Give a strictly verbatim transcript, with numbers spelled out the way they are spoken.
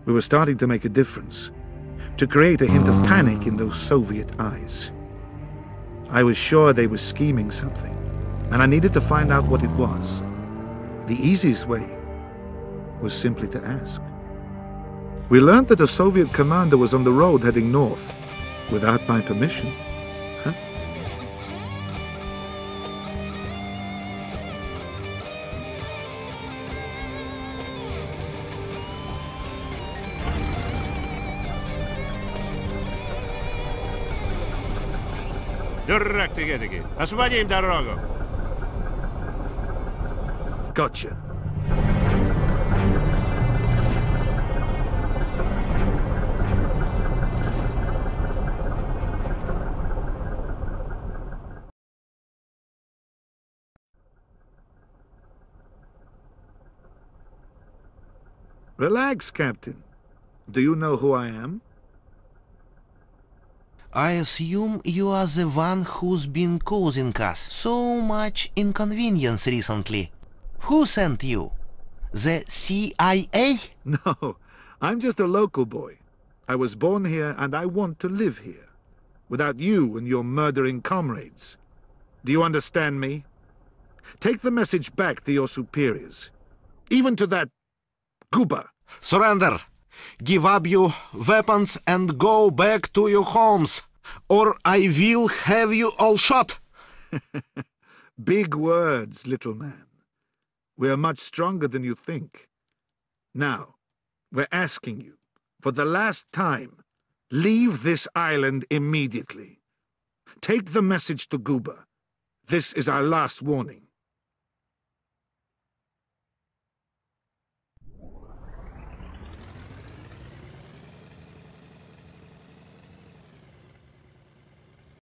We were starting to make a difference, to create a hint of panic in those Soviet eyes. I was sure they were scheming something, and I needed to find out what it was. The easiest way was simply to ask. We learned that a Soviet commander was on the road heading north, without my permission. Huh? Дурак ты этакий! Освободи им дорогу! Gotcha. Relax, Captain. Do you know who I am? I assume you are the one who's been causing us so much inconvenience recently. Who sent you? The C I A? No, I'm just a local boy. I was born here and I want to live here. Without you and your murdering comrades. Do you understand me? Take the message back to your superiors. Even to that Guba. Surrender! Give up your weapons and go back to your homes, or I will have you all shot! Big words, little man. We are much stronger than you think. Now, we're asking you, for the last time, leave this island immediately. Take the message to Guba. This is our last warning.